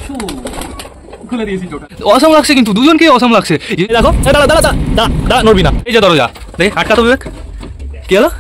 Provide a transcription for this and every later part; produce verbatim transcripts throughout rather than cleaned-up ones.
খুলে দিয়েছি ওটা। অসম লাগছে কিন্তু দুজনকে অসম লাগছে। দেখো দাঁড়া দাঁড়া দাঁড়া দাঁড়া নড়বি না। এই যে দরজা দেখে আটকা তো বিবেক কি হলো?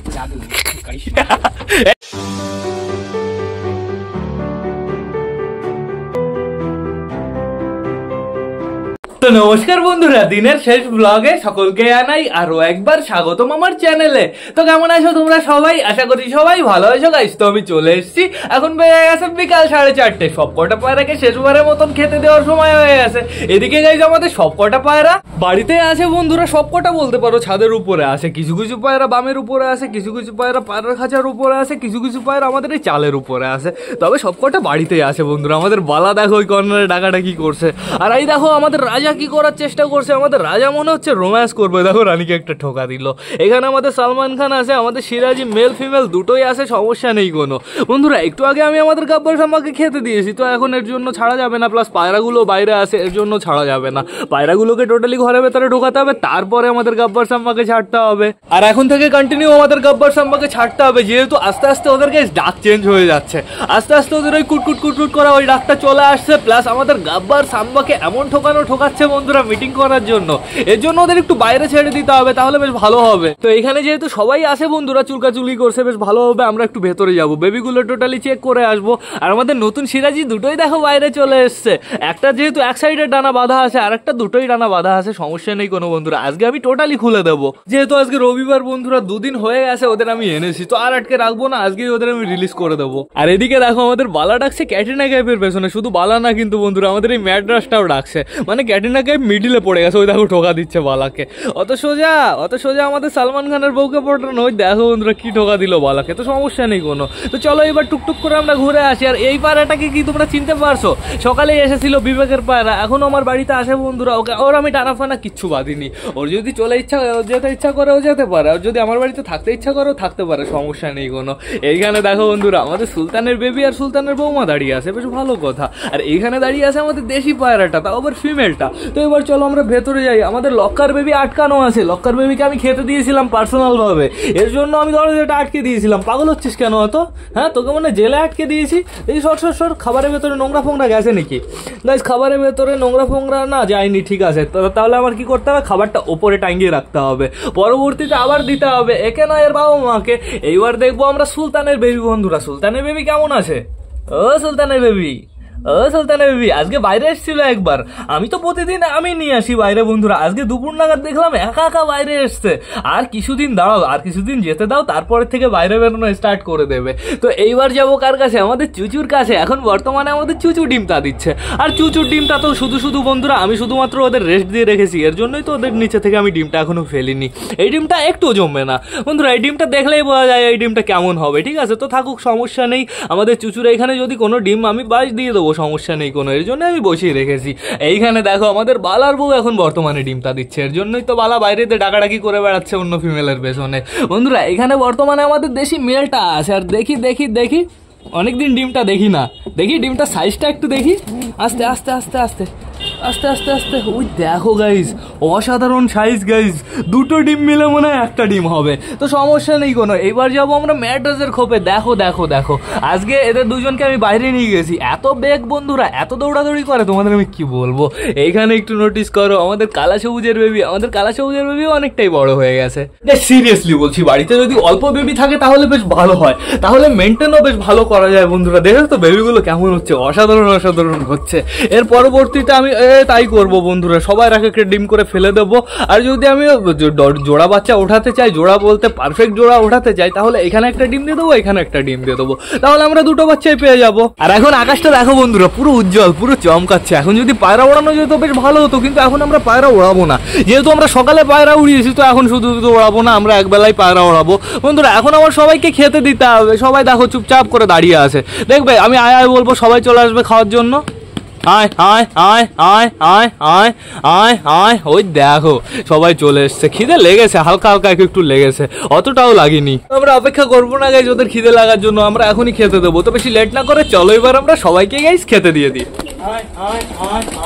তো নমস্কার বন্ধুরা, দিনের শেষ ব্লগে সকলকে জানাই আরো একবার স্বাগতম আমার চ্যানেলে। তো কেমন আছো তোমরা সবাই? আশা করি সবাই ভালো আছো গাইস। তো আমি চলে এসেছি, এখন বেজে গেছে বিকাল সাড়ে চারটে। সব কটা পায়রাকে শেষবারের মতন খেতে দেওয়ার সময় হয়ে গেছে। এদিকে গাইস আমাদের সব কটা পায়রা বাড়িতে আছে বন্ধুরা, সব কটা বলতে পারো ছাদের উপরে আছে, কিছু কিছু পায়রা বামের উপরে আছে, কিছু কিছু পায়রা পায়রার খাঁচার উপরে আছে, কিছু কিছু পায়রা আমাদের এই চালের উপরে আছে। তবে সব কটা বাড়িতেই আছে বন্ধুরা। আমাদের বালা দেখো ওই কর্নারে ডাকাটা কি করছে, আর এই দেখো আমাদের রাজা কি করার চেষ্টা করছে। আমাদের রাজা মনে হচ্ছে রোম্যান্স করবে, দেখো রানীকে একটা ঠোকা দিল। এখানে আমাদের সালমান খান আছে, আমাদের সিরাজি মেল ফিমেল দুটোই আছে, সমস্যা নেই কোনো। বন্ধুরা একটু আগে আমি আমাদের গাব্বার সাম্বাকে খেতে দিয়েছি, তো এখন এর জন্য ছাড়া যাবে না, প্লাস পায়রাগুলো বাইরে আছে এর জন্য ছাড়া যাবে না। পায়রাগুলোকে টোটালি ঘরের ভেতরে ঢোকাতে হবে, তারপরে আমাদের গাব্বার সাম্বাকে ছাড়তে হবে। আর এখন থেকে কন্টিনিউ আমাদের গাব্বার সাম্বাকে ছাড়তে হবে, যেহেতু আস্তে আস্তে ওদেরকে ডাক চেঞ্জ হয়ে যাচ্ছে। আস্তে আস্তে ওদের ওই কুটকুট কুটকুট করা ওই ডাকটা চলে আসছে, প্লাস আমাদের গাব্বার সাম্বাকে এমন ঠোকানো ঠোকাচ্ছে বন্ধুরা মিটিং করার জন্য। এর জন্য ওদের একটু বাইরে ছেড়ে দিতে হবে, তাহলে বেশ ভালো হবে। তো এখানে যেহেতু সবাই আসে বন্ধুরা, চুলকাচুলি করছে, বেশ ভালো হবে। আমরা একটু ভেতরে যাবো, বেবিগুলো টোটালি চেক করে আসবো। আর আমাদের নতুন সিরাজি দুটোই দেখো বাইরে চলে এসছে। একটা যেহেতু এক সাইডে ডানা বাঁধা আছে, আর একটা দুটোই ডানা বাঁধা আছে, সমস্যা নেই কোনো বন্ধুরা। আজকে আমি টোটালি খুলে দেবো, যেহেতু আজকে রবিবার বন্ধুরা, দুদিন হয়ে গেছে ওদের আমি এনেছি, তো আর আটকে রাখবো না, আজকেই ওদের আমি রিলিজ করে দেবো। আর এদিকে দেখো আমাদের বালা ডাকছে ক্যাটরিনা কাইফের পেছনে, শুধু বালা না কিন্তু বন্ধুরা, আমাদের এই ম্যাড্রাসটাও ডাকছে, মানে ক্যাটরিনা কাইফ মিডিলে পড়ে গেছে। ওই দেখো ঠোকা দিচ্ছে বালাকে, অত সোজা অত সোজা আমাদের সালমান খানের বউকে পটানো। ওই দেখো বন্ধুরা কি ঠোকা দিল বালাকে, তো সমস্যা নেই কোনো। তো চলো এবার টুকটুক করে আমরা ঘুরে আসি। আর এই পায়রাটাকে কি তোমরা চিনতে পারছো? সকালে এসেছিল বিবেকের পায়রা, এখন আমার বাড়িতে আসে বন্ধুরা। ওকে ওর আমি টানা ফানা কিচ্ছু বাঁধিনি, ওর যদি চলে ইচ্ছা যেতে ইচ্ছা করে ও যেতে পারে, আর যদি আমার বাড়িতে থাকতে ইচ্ছা করে থাকতে পারে, সমস্যা নেই কোনো। এইখানে দেখো বন্ধুরা আমাদের সুলতানের বেবি আর সুলতানের বৌমা দাঁড়িয়ে আছে, বেশ ভালো কথা। আর এইখানে দাঁড়িয়ে আছে আমাদের দেশি পায়রাটা, তাও আবার ফিমেলটা। তো এবার চলো আমরা ভেতরে যাই। আমাদের লক্কার বেবি আটকানো আছে, লক্কার বেবিকে আমি খেতে দিয়েছিলাম পার্সোনাল ভাবে, এর জন্য আমি দরজাটা আটকে দিয়েছিলাম। পাগল হচ্ছিস কেন অত? হ্যাঁ তোকে মানে জেলে আটকে দিয়েছি? এই সর সর সর, খাবারের ভেতরে নোংরা ফোংরা গেছে নাকি? গাইস খাবারের ভেতরে নোংরা ফোংরা না যায়নি, ঠিক আছে। তাহলে আমার কি করতে হবে? খাবারটা ওপরে টাঙ্গিয়ে রাখতে হবে, পরবর্তীতে আবার দিতে হবে একে না এর বাবা মাকে। এইবার দেখবো আমরা সুলতানের বেবি বন্ধুরা, সুলতানের বেবি কেমন আছে? ও সুলতানের বেবি, ও সুলতানের বেবি আজকে বাইরে এসেছিল একবার। আমি তো প্রতিদিন আমি নিয়ে আসি বাইরে বন্ধুরা, আজকে দুপুর নাগাদ দেখলাম একা একা বাইরে এসছে। আর কিছুদিন দাঁড়াও, আর কিছুদিন যেতে দাও, তারপরের থেকে বাইরে বেরোনো স্টার্ট করে দেবে। তো এইবার যাবো কার কাছে? আমাদের চুচুর কাছে। এখন বর্তমানে আমাদের চুচু ডিমটা দিচ্ছে, আর চুচুর ডিমটা তো শুধু শুধু বন্ধুরা আমি শুধুমাত্র ওদের রেস্ট দিয়ে রেখেছি, এর জন্যই তো ওদের নিচে থেকে আমি ডিমটা এখনো ফেলিনি। এই ডিমটা একটু জমবে না বন্ধুরা, এই ডিমটা দেখলেই বোঝা যায় এই ডিমটা কেমন হবে, ঠিক আছে। তো থাকুক, সমস্যা নেই। আমাদের চুচুর এখানে যদি কোনো ডিম আমি বাস দিয়ে দেবো, সমস্যা নেই কোনো, এর জন্য আমি বসিয়ে রেখেছি। এইখানে দেখো আমাদের বালার বউ এখন বর্তমানে ডিমটা দিচ্ছে, এর জন্যই তো বালা বাইরেতে ডাকাডাকি করে বেড়াচ্ছে অন্য ফিমেলের পেছনে বন্ধুরা। এখানে বর্তমানে আমাদের দেশি মেলটা আছে, আর দেখি দেখি দেখি অনেকদিন ডিমটা দেখি না, দেখি ডিমটা সাইজটা একটু দেখি। আস্তে আস্তে আস্তে আস্তে আস্তে আস্তে আস্তে ওই দেখো গাইজ, অসাধারণ সাইজ গাইজ, দুটো ডিম মিলে মনে হয় একটা ডিম হবে। তো সমস্যা নেই কোনো। এইবার যাবো আমরা ম্যাড্রাসের খোপে। দেখো দেখো দেখো আজকে এদের দুজনকে আমি বাইরে নিয়ে গেছি, এত বেগ বন্ধুরা, এত দৌড়াদৌড়ি করে তোমাদের আমি কি বলবো। এইখানে একটু নোটিস করো আমাদের কালা সবুজের বেবি, আমাদের কালা সবুজের বেবি অনেকটাই বড় হয়ে গেছে। সিরিয়াসলি বলছি, বাড়িতে যদি অল্প বেবি থাকে তাহলে বেশ ভালো হয়, তাহলে মেনটেনও বেশ ভালো করা যায় বন্ধুরা। দেখো তো বেবিগুলো কেমন হচ্ছে, অসাধারণ অসাধারণ হচ্ছে। এর পরবর্তীতে আমি তাই করবো বন্ধুরা, সবাই এক একটা ডিম করে ফেলে দেবো। আর যদি আমি জোড়া বাচ্চা ওঠাতে চাই, জোড়া বলতে পারফেক্ট জোড়া ওঠাতে চাই, তাহলে এখানে একটা ডিম দিয়ে দেবো, এখানে একটা ডিম দিয়ে দেবো, তাহলে আমরা দুটো বাচ্চাই পেয়ে যাবো। আর এখন আকাশটা দেখো বন্ধুরা, পুরো উজ্জ্বল, পুরো চমকাচ্ছে। এখন যদি পায়রা ওড়ানো যেত বেশ ভালো হতো, কিন্তু এখন আমরা পায়রা ওড়াবো না, যেহেতু আমরা সকালে পায়রা উড়িয়েছি, তো এখন শুধু শুধু ওড়াবো না, আমরা একবেলায় পায়রা ওড়াবো বন্ধুরা। এখন আমার সবাইকে খেতে দিতে হবে, সবাই দেখো চুপচাপ করে দাঁড়িয়ে আছে, দেখবে আমি আয় আয় বলবো, সবাই চলে আসবে খাওয়ার জন্য। আয় আয় আয় আয় আয় আয় আয় আয় ওই দেখো সবাই চলে এসছে, খিদে লেগেছে, হালকা হালকা একটু লেগেছে, অতটাও লাগেনি। আমরা অপেক্ষা করবো না গাইজ ওদের খিদে লাগার জন্য, আমরা এখনই খেতে দেবো। তো বেশি লেট না করে চলো এবার আমরা সবাইকে গাইজ খেতে দিয়ে দিই। আয় আয় আয় আয়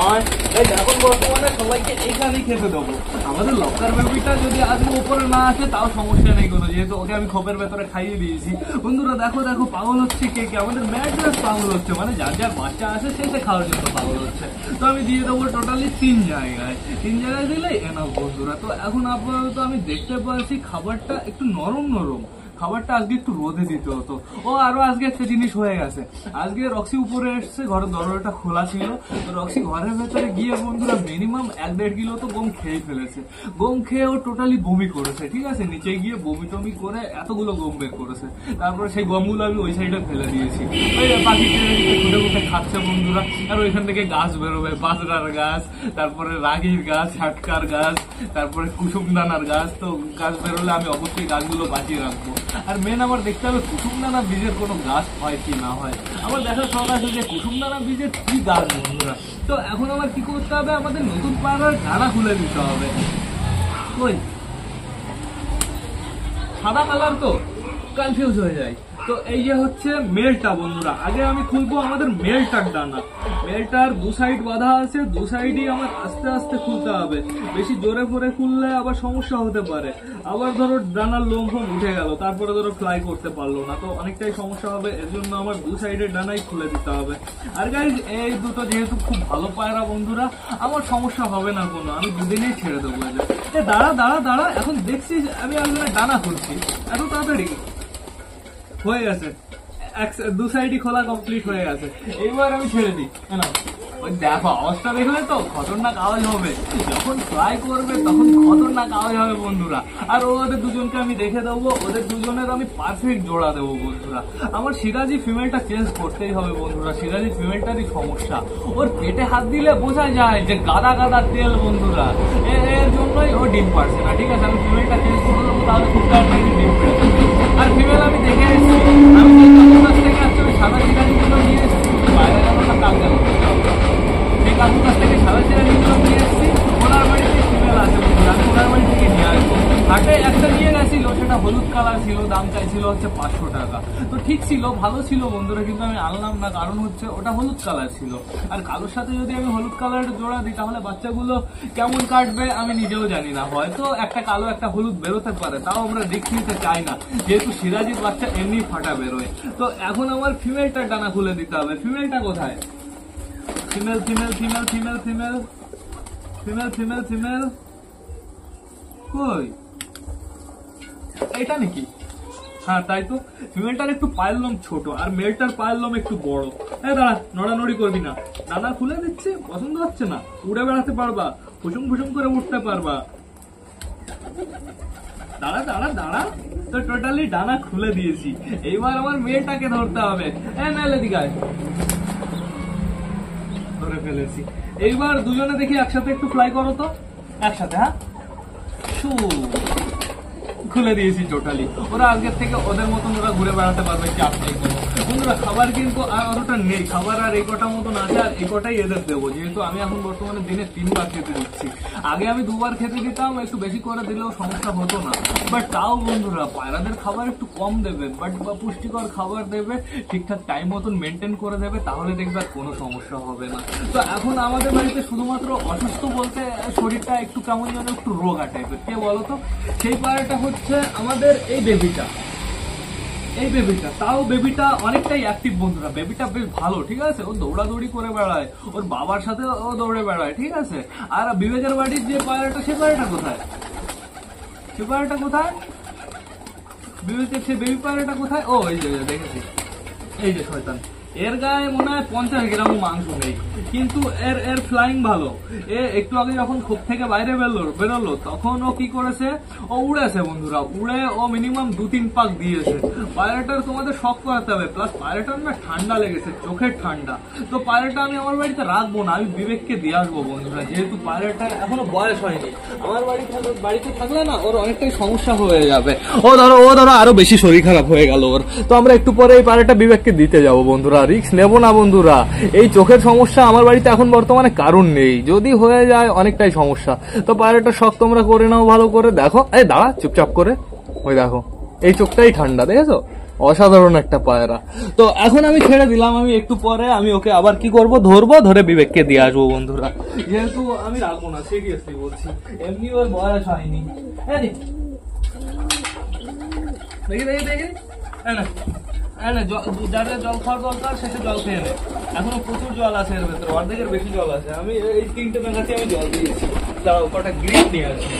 এখন বর্তমানে সবাইকে এখানেই খেতে দেবো। আমাদের লকার বেবিটা যদি আজকে উপরে না আসে তাও সমস্যা নেই কোনো, যেহেতু ওকে আমি খোপের ভেতরে খাইয়ে দিয়েছি। বন্ধুরা দেখো দেখো পাগল হচ্ছে কে কে, আমাদের ম্যাড্রেস পাগল হচ্ছে, মানে যার যার বাচ্চা আসে সেটা খাওয়ার জন্য পাগল হচ্ছে। তো আমি দিয়ে দেবো টোটালি তিন জায়গায়, তিন জায়গায় দিলেই এনাফ বন্ধুরা। তো এখন আপাতত আমি দেখতে পাচ্ছি খাবারটা একটু নরম নরম, খাবারটা আজকে একটু রোদে দিতে হতো। ও আরো আজকে একটা জিনিস হয়ে গেছে, আজকে রক্সি উপরে এসছে, ঘরের দরজাটা খোলা ছিল, তো রক্সি ঘরের ভেতরে গিয়ে বন্ধুরা মিনিমাম এক দেড় কিলো তো গম খেয়ে ফেলেছে। গম খেয়ে ও টোটালি বমি করেছে, ঠিক আছে, নিচে গিয়ে বমি টমি করে এতগুলো গম বের করেছে। তারপরে সেই গমগুলো আমি ওই সাইডে ফেলে দিয়েছি, ওই পাখি ফুটে ফুটে খাচ্ছে বন্ধুরা। আর ওইখান থেকে গাছ বেরোবে, বাজরার গাছ, তারপরে রাগির গাছ, হাটকার গাছ, তারপরে কুসুমদানার গাছ। তো গাছ বেরোলে আমি অবশ্যই গাছগুলো বাঁচিয়ে রাখবো। আর মেন আমার দেখতে হবে কুসুমদানা বীজের কোনো গাছ হয় কি না হয়। আমার দেখার শখ আছে যে কুসুমদানা বীজের কি গাছ বন্ধুরা। তো এখন আমার কি করতে হবে, আমাদের নতুন পাড়ার ডানা খুলে দিতে হবে। ওই সাদা কালার তো কনফিউজ হয়ে যায়। তো এই যে হচ্ছে মেলটা বন্ধুরা, আগে আমি খুলবো আমাদের মেলটার ডানা। মেলটার দু সাইড বাঁধা আছে, দু সাইডই আমার আস্তে আস্তে খুলতে হবে, বেশি জোরে করে খুললে আবার সমস্যা হতে পারে। আবার ধরো ডানার লোম ফোম উঠে গেল, তারপরে ধরো ফ্লাই করতে পারলো না, তো অনেকটাই সমস্যা হবে। এর জন্য আমার দু সাইডের ডানাই খুলে দিতে হবে। আর গাইজ এই দুটো যেহেতু খুব ভালো পায়রা বন্ধুরা, আমার সমস্যা হবে না কোনো, আমি দুদিনেই ছেড়ে দেবো। এ দাঁড়া দাঁড়া দাঁড়া, এখন দেখছিস আমি একজনের ডানা খুলছি, এত তাড়াতাড়ি হয়ে গেছে, দু সাইডই খোলা কমপ্লিট হয়ে গেছে। এইবার আমি ছেড়ে দিই, ওই দেখো অবস্থা দেখলে তো খতরনাক আওয়াজ হবে, যখন ফ্লাই করবে তখন খতরনাক আওয়াজ হবে বন্ধুরা। আর ওদের দুজনকে আমি দেখে দেবো, ওদের দুজনের আমি পারফেক্ট জোড়া দেবো বন্ধুরা। আমার সিরাজি ফিমেলটা চেঞ্জ করতেই হবে বন্ধুরা, সিরাজি ফিমেলটারই সমস্যা, ওর পেটে হাত দিলে বোঝা যায় যে গাদা গাদা তেল বন্ধুরা, এর জন্যই ও ডিম পারছে না। ঠিক আছে, আমি ফিমেলটা চেঞ্জ করে দেবো, তাহলে খুব তাড়াতাড়ি ডিম পেড়ে দেবে। আর ফিমেল আমি দেখে এসেছি, আমি যে কাকুর কাছ থেকে আসছে আমি সাদা সিরাজিগুলো নিয়ে এসেছি, বাইরে গেল না কাক গেল, সেই কাকুর কাছ থেকে সাদা সিরাজিগুলো নিয়ে এসেছি। ওনার বাড়িতে ফিমেল আছে বন্ধুরা, আমি ওনার বাড়ি থেকে নিয়ে আসবো। হাটে একটা নিয়ে গেছিল, সেটা হলুদ কালার ছিল, দাম চাইছিল হচ্ছে পাঁচশো টাকা। তো ঠিক ছিল, ভালো ছিল বন্ধুরা, কিন্তু আমি আনলাম না, কারণ হচ্ছে ওটা হলুদ কালার ছিল। আর কালোর সাথে যদি আমি হলুদ কালার জোড়া দিই তাহলে বাচ্চাগুলো কেমন কাটবে আমি নিজেও জানি না, হয়তো একটা কালো একটা হলুদ বেরোতে পারে, তাও আমরা রিস্ক নিতে চাই না, যেহেতু সিরাজির বাচ্চা এমনি ফাটা বেরোয়। তো এখন আমার ফিমেলটার ডানা খুলে দিতে হবে। ফিমেলটা কোথায়? Female female female female female female female female কই? এটা নাকি? হ্যাঁ তাই তো, ফিমেলটার একটু পায়ের লোম ছোট আর মেলটার পায়ের লোম একটু বড়। এই দাঁড়া, নড়ানড়ি করবি না, ডানা খুলে দিচ্ছে, পছন্দ হচ্ছে না, উড়ে বেড়াতে পারবা, ফুসুম ফুসুম করে উঠতে পারবা। দাঁড়া দাঁড়া দাঁড়া, তো টোটালি ডানা খুলে দিয়েছি। এইবার আমার মেয়েটাকে ধরতে হবে। এ মেলে দিঘায় ধরে ফেলেছি। এইবার দুজনে দেখি একসাথে একটু ফ্লাই করো তো, একসাথে। হ্যাঁ, খুলে দিয়েছি টোটালি। ওরা আজকের থেকে ওদের মতন ওরা ঘুরে বেড়াতে পারবে, চাপ নেই কোনো। বন্ধুরা খাবার কিন্তু আর অতটা নেই, খাবার আর এই কটার মতন আছে, আর এই কটাই এদের দেবো, যেহেতু আমি এখন বর্তমানে দিনে তিনবার খেতে দিচ্ছি। আগে আমি দুবার খেতে দিতাম, একটু বেশি করে দিলেও সমস্যা হতো না, বাট তাও বন্ধুরা পায়রাদের খাবার একটু কম দেবে, বাট বা পুষ্টিকর খাবার দেবে, ঠিকঠাক টাইম মতন মেনটেন করে দেবে, তাহলে দেখবে আর কোনো সমস্যা হবে না। তো এখন আমাদের বাড়িতে শুধুমাত্র অসুস্থ বলতে শরীরটা একটু কেমন যেন একটু রোগা টাইপের, কে বলতো? সেই পায়রাটা হচ্ছে আমাদের এই বেবিটা, এই বেবিটা। তাও বেবিটা অনেকটাই অ্যাক্টিভ বন্ধুরা, বেবিটা বেশ ভালো, ঠিক আছে, ও দৌড়াদৌড়ি করে বেড়ায়, ওর বাবার সাথে ও দৌড়ে বেড়ায়, ঠিক আছে। আর বিবেকের বাড়ির যে পায়রাটা, সে পায়রাটা কোথায়? সে পায়রাটা কোথায়? বিবেকের সে বেবি পায়রাটা কোথায়? ও এই যে দেখেছি, এই যে শয়তান, এর গায়ে মনে হয় পঞ্চাশ গ্রাম মাংস নেই, কিন্তু এর এর ফ্লাইং ভালো। এ একটু আগে যখন খোপ থেকে বাইরে বেরোলো বেরোলো তখন ও কি করেছে, ও উড়েছে বন্ধুরা, উড়ে ও মিনিমাম দু তিন পাক দিয়েছে। পায়রাটার তোমাদের শখ করাতে হবে, প্লাস পায়রাটার না ঠান্ডা লেগেছে, চোখের ঠান্ডা। তো পায়রাটা আমি আমার বাড়িতে রাখবো না, আমি বিবেককে দিয়ে আসবো বন্ধুরা, যেহেতু পায়রাটা এখনো বয়স হয়নি। আমার বাড়ি বাড়িতে থাকলে না ওর অনেকটাই সমস্যা হয়ে যাবে, ও ধরো ও ধরো আরো বেশি শরীর খারাপ হয়ে গেল ওর। তো আমরা একটু পরে এই পায়রাটা বিবেককে দিতে যাবো বন্ধুরা, রিস্ক নেবো না বন্ধুরা। এই চোখের সমস্যা আমার বাড়িতে এখন বর্তমানে কারণ নেই, যদি হয়ে যায় অনেকটাই সমস্যা। তো পায়রাটা শখ তোমরা করে নাও ভালো করে। দেখো, এই দাঁড়া চুপচাপ করে, ওই দেখো এই চোখটাই ঠান্ডা, দেখেছো? অসাধারণ একটা পায়রা। তো এখন আমি ছেড়ে দিলাম, আমি একটু পরে আমি ওকে আবার কি করব, ধরবো, ধরে বিবেককে দিয়ে আসবো বন্ধুরা, যেহেতু আমি রাখবো না, সিরিয়াসলি বলছি, এমনি ওর বয়স হয়নি। দেখি দেখি দেখি যাদের জল খাওয়ার দরকার শেষে জল খেয়ে নেয়, এখনো প্রচুর জল আছে এর ভেতরে, অর্ধেকের বেশি জল আছে। আমি এই তিনটে মেঘাতে আমি জল দিয়েছি, দাঁড়াও কটা গ্রিপ নিয়ে আসি।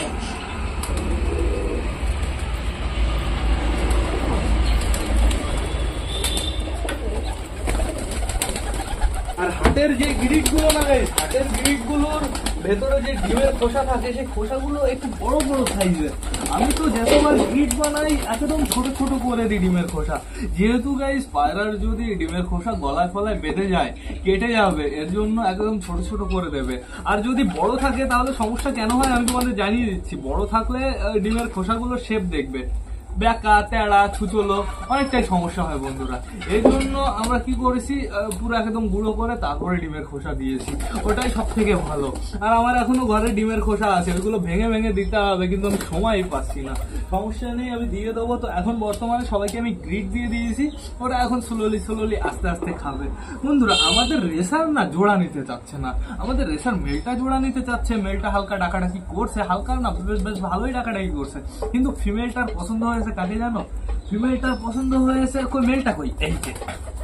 আর হাটের যে গ্রিট গুলো না গাইস, হাটের গ্রিট গুলোর ভেতরে যে ডিমের খোসা থাকে, সেই খোসাগুলো একটু বড় বড় সাইজের। আমি তো যতবার গ্রিট বানাই একদম ছোট ছোট করে দিই ডিমের খোসা, যেহেতু গাইস পায়রার যদি ডিমের খোসা গলায় ফলায় বেঁধে যায়, কেটে যাবে, এর জন্য একদম ছোট ছোট করে দেবে। আর যদি বড় থাকে তাহলে সমস্যা কেন হয় আমি তোমাদের জানিয়ে দিচ্ছি। বড় থাকলে ডিমের খোসাগুলো শেপ দেখবে বেঁকা তেড়া ছুচলো, অনেকটাই সমস্যা হয় বন্ধুরা। এই জন্য আমরা কি করেছি, পুরো একদম গুঁড়ো করে তারপরে ডিমের খোসা দিয়েছি, ওটাই সব থেকে ভালো। আর আমার এখনো ঘরে ডিমের খোসা আছে, ওইগুলো ভেঙে ভেঙে দিতে হবে, কিন্তু আমি সময়ই পাচ্ছি না। সমস্যা নেই, আমি দিয়ে দেবো। তো এখন বর্তমানে সবাইকে আমি গ্রিট দিয়ে দিয়েছি, ওরা এখন স্লোলি স্লোলি আস্তে আস্তে খাবে। বন্ধুরা আমাদের রেসার না জোড়া নিতে চাচ্ছে না, আমাদের রেসার মেলটা জোড়া নিতে চাচ্ছে। মেলটা হালকা ডাকাডাকি করছে, হালকা না বেশ বেশ ভালোই ডাকাডাকি করছে, কিন্তু ফিমেলটার পছন্দ হয়েছে কাকে জানো? ফিমেলটার পছন্দ হয়েছে কই, মেলটা কই, এই যে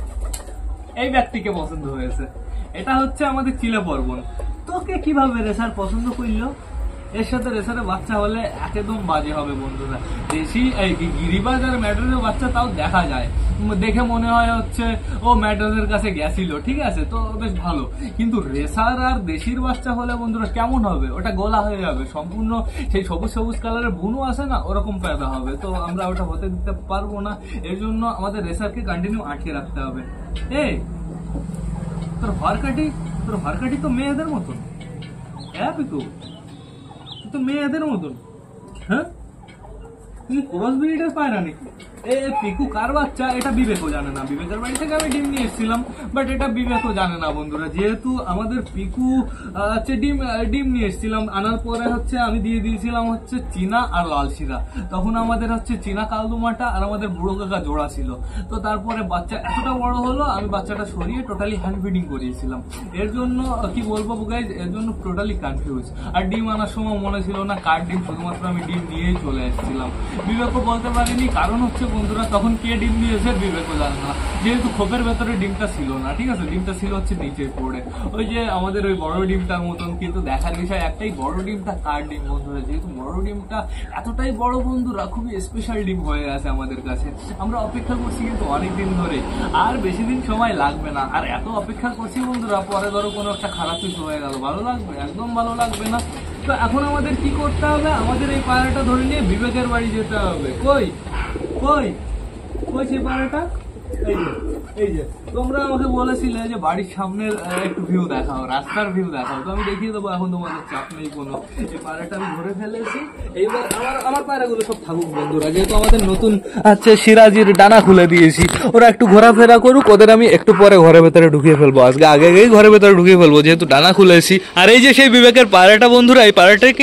এই ব্যক্তিকে পছন্দ হয়েছে। এটা হচ্ছে আমাদের চিলে পর্বন। তোকে কিভাবে রেসার পছন্দ করলো? এর সাথে রেসারের বাচ্চা হলে একদম বাজে হবে বন্ধুরা। দেশি গিরিবাজ আর ম্যাড্রাসের বাচ্চা তাও দেখা যায়, দেখে মনে হয় হচ্ছে ও ম্যাড্রাসের কাছে গেছিল, ঠিক আছে, তো বেশ ভালো। কিন্তু রেসার আর দেশির বাচ্চা হলে বন্ধুরা কেমন হবে, ওটা গোলা হয়ে যাবে সম্পূর্ণ, সেই সবুজ সবুজ কালারের বুনো আছে না, ওরকম পেদা হবে। তো আমরা ওটা হতে দিতে পারবো না, এর জন্য আমাদের রেসারকে কন্টিনিউ আটকে রাখতে হবে। এই তোর হরকাটি, তোর হরকাটি তো মেয়েদের মতন, হ্যাঁ পিকু, তো মেয়েদের মতন, হ্যাঁ তুমি ক্রস ব্রিডের পায়রা নাকি? এ পিকু কার বাচ্চা এটা বিবেকও জানে না। বিবেকের বাড়ি থেকে আমি ডিম নিয়ে এসেছিলাম, বাট এটা বিবেকও জানে না বন্ধুরা। যেহেতু আমাদের পিকু হচ্ছে ডিম ডিম নিয়ে এসেছিলাম, আনার পরে হচ্ছে আমি দিয়ে দিয়েছিলাম হচ্ছে চীনা আর লাল শিরা। তখন আমাদের হচ্ছে চীনা কালদুমাটা আর আমাদের বুড়ো কাকা জোড়া ছিল। তো তারপরে বাচ্চা এতটা বড় হলো, আমি বাচ্চাটা সরিয়ে টোটালি হ্যান্ড ফিডিং করিয়েছিলাম। এর জন্য কি বলবো গাইজ, এর জন্য টোটালি কনফিউজ। আর ডিম আনার সময় মনে ছিল না কার ডিম, শুধুমাত্র আমি ডিম নিয়েই চলে এসেছিলাম। বিবেকও বলতে পারিনি, কারণ হচ্ছে বন্ধুরা তখন কে ডিম দিয়েছে বিবেকও জানে না, যেহেতু খোপের ভেতরে ডিমটা ছিল না, ঠিক আছে, ডিমটা ছিল হচ্ছে নিচে পড়ে, ওই যে আমাদের ওই বড় ডিমটার মতন। কিন্তু দেখার বিষয় একটাই, বড় ডিমটা কার ডিম বন্ধুরা, যেহেতু বড় ডিমটা এতটাই বড় বন্ধুরা, খুবই স্পেশাল ডিম হয়ে আছে আমাদের কাছে। আমরা অপেক্ষা করছি কিন্তু অনেকদিন ধরে, আর বেশি দিন সময় লাগবে না। আর এত অপেক্ষা করছি বন্ধুরা, পরে ধরো কোনো একটা খারাপ কিছু হয়ে গেল, ভালো লাগবে? একদম ভালো লাগবে না। তো এখন আমাদের কি করতে হবে, আমাদের এই পায়রাটা ধরে নিয়ে বিবেকের বাড়ি যেতে হবে। কই কই কই সেই পায়রাটা? এই যে এই যে তোমরা আমাকে বলেছিলে যে বাড়ির সামনের একটু ভিউ দেখাও, রাস্তার ভিউ দেখাও, তো আমি দেখিয়ে দেবো। এখন তোমাদের চাপ নেই কোনো। এই পায়রাটা আমি ধরে ফেলেছি, এইবার আমার আমার পায়রাগুলো সব থাকুক বন্ধুরা, যেহেতু আমাদের নতুন হচ্ছে সিরাজির ডানা খুলে দিয়েছি, ওরা একটু ঘোরাফেরা করুক, ওদের আমি একটু পরে ঘরের ভেতরে ঢুকিয়ে ফেলবো। আজকে আগে আগেই ঘরের ভেতরে ঢুকিয়ে ফেলবো, যেহেতু ডানা খুলেছি। আর এই যে সেই বিবেকের পায়রাটা বন্ধুরা, এই পায়রাটাকে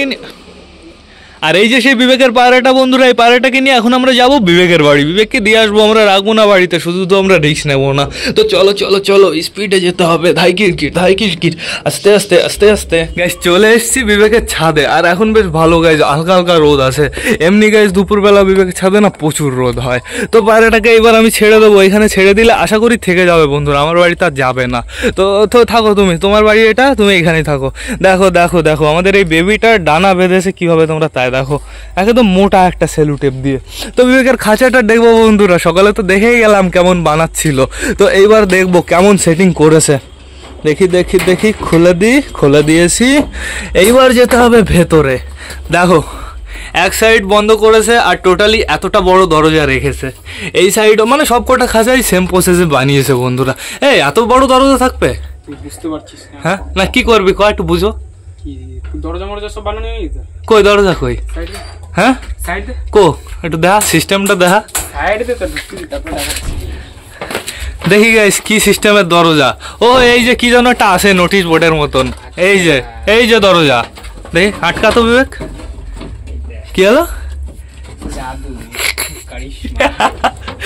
আর এই যে সেই বিবেকের পায়রাটা বন্ধুরা, এই পায়রাটাকে নিয়ে এখন আমরা যাবো বিবেকের বাড়ি। বিবেককে দিয়ে আসবো, আমরা রাখবো না বাড়িতে, শুধু তো আমরা রিস্ক নেবো না। তো চলো চলো চলো, স্পিডে যেতে হবে, ধাই কিরকির ধাই কিরকির, আস্তে আস্তে আস্তে আস্তে। গাইস চলে এসেছি বিবেকের ছাদে, আর এখন বেশ ভালো গাইজ, হালকা হালকা রোদ আছে। এমনি গাইজ দুপুরবেলা বিবেকের ছাদে না প্রচুর রোদ হয়। তো পায়রাটাকে এবার আমি ছেড়ে দেবো, এখানে ছেড়ে দিলে আশা করি থেকে যাবে বন্ধুরা, আমার বাড়িতে আর যাবে না। তো তো থাকো তুমি, তোমার বাড়ি এটা, তুমি এখানেই থাকো। দেখো দেখো দেখো আমাদের এই বেবিটার ডানা বেঁধেছে কিভাবে, তোমরা তাই দেখো, একদম মোটা একটা সেলুটেপ দিয়ে। তো বিবেকের খাঁচাটা দেখবো বন্ধুরা, সকালে তো দেখেই গেলাম কেমন বানাচ্ছিল, তো এইবার দেখবো কেমন সেটিং করেছে। দেখি দেখি দেখি খুলে দিই, খুলে দিয়েছি। এইবার যেতে হবে ভেতরে। দেখো এক সাইড বন্ধ করেছে, আর টোটালি এতটা বড় দরজা রেখেছে। এই সাইডও মানে সব কটা খাঁচাই সেম প্রসেসে বানিয়েছে বন্ধুরা। এই এত বড় দরজা থাকবে, বুঝতে পারছিস? হ্যাঁ না কি করবি কয় একটু বুঝো। দরজা মরজা সব বানানো হয়ে গেছে। কই দরজা কই? হ্যাঁ সাইডে কো, একটু দেখা সিস্টেমটা দেখা। সাইডে তো ঢুকছি, তারপর দেখাচ্ছি। দেখি গাইস কি সিস্টেমের দরজা। ও এই যে কি যেন একটা আছে নোটিশ বোর্ডের মতন, এই যে এই যে দরজা। দেখি আটকা তো বিবেক, কি হলো? জাদু,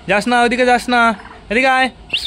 যাস না ওইদিকে, যাস না, এদিকে আয়,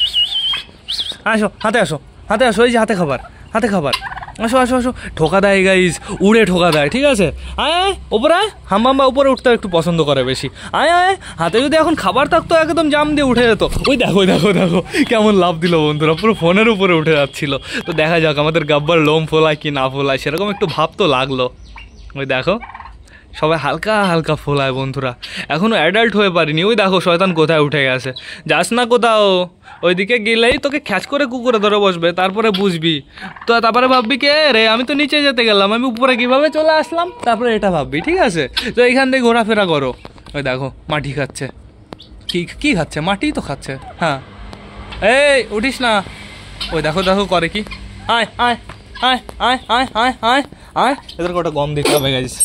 আসো হাতে আসো, হাতে আসো, এই যে হাতে খাবার, হাতে খাবার, আসো আসো আসো। ঠোকা দেয় গাইস, উড়ে ঠোকা দেয়, ঠিক আছে। আয় আয় ওপরে আয়, হাম্বাম্বা উপরে উঠতে একটু পছন্দ করে বেশি। আয় আয়, হাতে যদি এখন খাবার থাকতো একদম জাম দিয়ে উঠে যেত। ওই দেখো দেখো দেখো কেমন লাভ দিল বন্ধুরা, পুরো ফোনের উপরে উঠে যাচ্ছিল। তো দেখা যাক আমাদের গাব্বার লোম ফোলায় কি না ফোলায়, সেরকম একটু ভাব তো লাগলো। ওই দেখো সবাই হালকা হালকা ফোলায় বন্ধুরা, এখনো অ্যাডাল্ট হয়ে পারিনি। ওই দেখো শয়তান কোথায় উঠে গেছে, যাস না কোথাও, ওইদিকে গেলেই তোকে খ্যাচ করে কুকুরে ধরে বসবে, তারপরে বুঝবি তো, তারপরে ভাববি কে রে আমি তো নিচে যেতে গেলাম, আমি উপরে কিভাবে চলে আসলাম, তারপরে এটা ভাববি, ঠিক আছে। তো এইখান থেকে ঘোরাফেরা করো। ওই দেখো মাটি খাচ্ছে, কি কি খাচ্ছে, মাটি তো খাচ্ছে। হ্যাঁ এই উঠিস না, ওই দেখো দেখো করে কি, আয় আয় আয় আয় আয় আয় আয় আয়, এদের কটা গম দিতে হবে গাইস,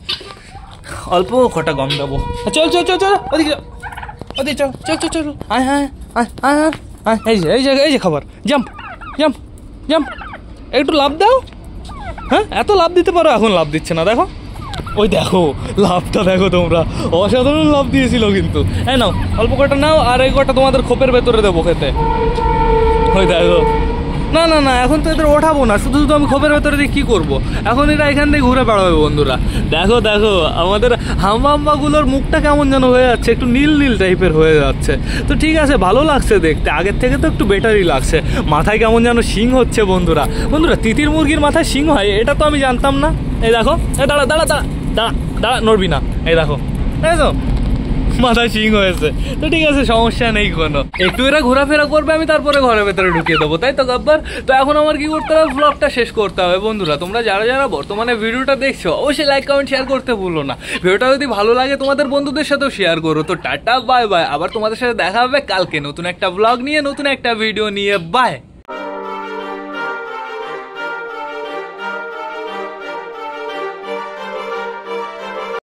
অল্প কটা গম দেবো। চল চল চল চল ওদিকে, ওদিকে চল চল চল চল, আয় আয় আয় আয় আয়, এই যে এই যে এই যে খাবার, জাম্প জাম্প জাম্প, একটু লাভ দাও। হ্যাঁ এত লাভ দিতে পারো, এখন লাভ দিচ্ছে না, দেখো ওই দেখো লাভটা দেখো তোমরা, অসাধারণ লাভ দিয়েছিল কিন্তু। এই নাও অল্প কটা নাও, আর এই কটা তোমাদের খোপের ভেতরে দেবো খেতে। ওই দেখো, না না না এখন তো এদের ওঠাবো না, শুধু শুধু আমি খোপের ভেতরে দিয়ে কী করবো, এখন এরা এখান থেকে ঘুরে বেড়াবে বন্ধুরা। দেখো দেখো আমাদের হাম্বাম্বাগুলোর মুখটা কেমন যেন হয়ে যাচ্ছে, একটু নীল নীল টাইপের হয়ে যাচ্ছে। তো ঠিক আছে, ভালো লাগছে দেখতে, আগের থেকে তো একটু বেটারই লাগছে। মাথায় কেমন যেন শিং হচ্ছে বন্ধুরা। বন্ধুরা তিতির মুরগির মাথায় শিং হয়, এটা তো আমি জানতাম না। এই দেখো, এই দাঁড়া দাঁড়া দাঁড়া দাঁড়া দাঁড়া, নড়বি না, এই দেখো তাই তো মাথায় শিং হয়েছে। তো ঠিক আছে, সমস্যা নেই কোনো, একটু এরা ঘোরাফেরা করবে, আমি তারপরে ঘরের ভেতরে ঢুকিয়ে দেবো, তাই তো গাব্বার। তো এখন আমার কি করতে হবে, ব্লগটা শেষ করতে হবে বন্ধুরা। তোমরা যারা যারা বর্তমানে ভিডিওটা দেখছো অবশ্যই লাইক কমেন্ট শেয়ার করতে ভুলো না। ভিডিওটা যদি ভালো লাগে তোমাদের বন্ধুদের সাথেও শেয়ার করো। তো টাটা বাই বাই, আবার তোমাদের সাথে দেখা হবে কালকে নতুন একটা ব্লগ নিয়ে, নতুন একটা ভিডিও নিয়ে। বাই।